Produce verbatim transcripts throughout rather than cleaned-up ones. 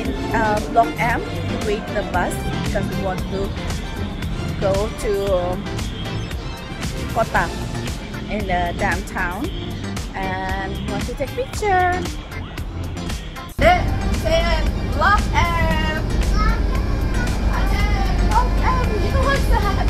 uh, Block M, wait the bus because we want to go to Kota in the downtown and want to take picture. Dek, say Block M. Block M, you know what's that?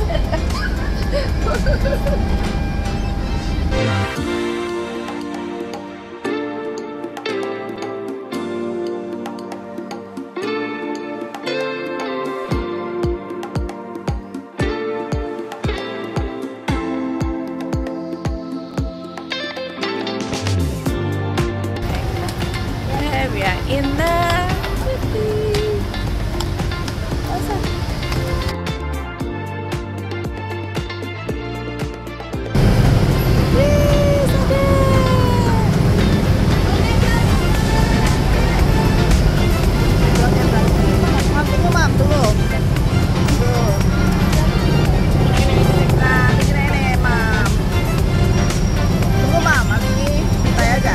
We are in the city. What's up? Yes, ada. Mam, tunggu mam, tunggu. Tunggu. Nah, begini nih mam. Tunggu mam, habis ini kita aja.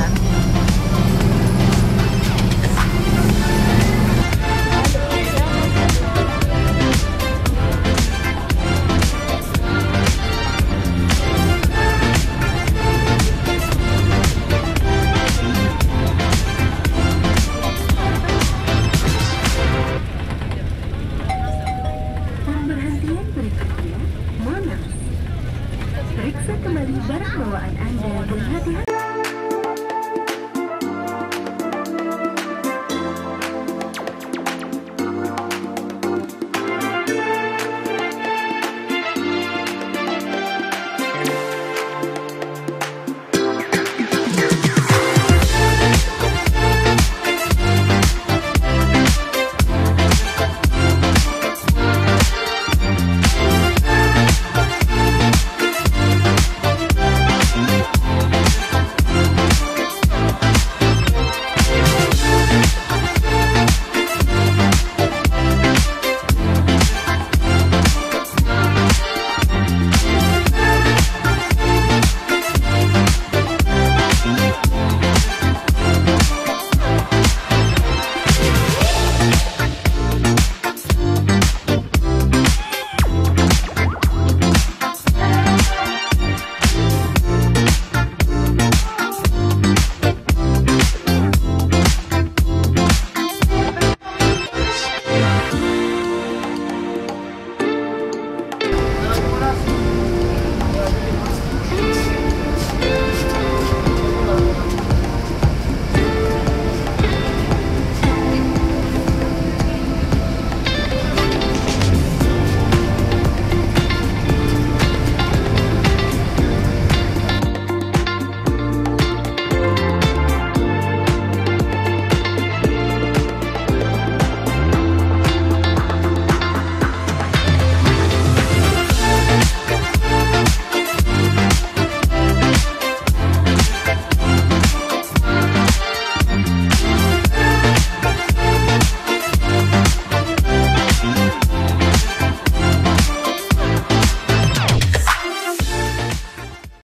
Periksa kembali barang bawaan Anda dengan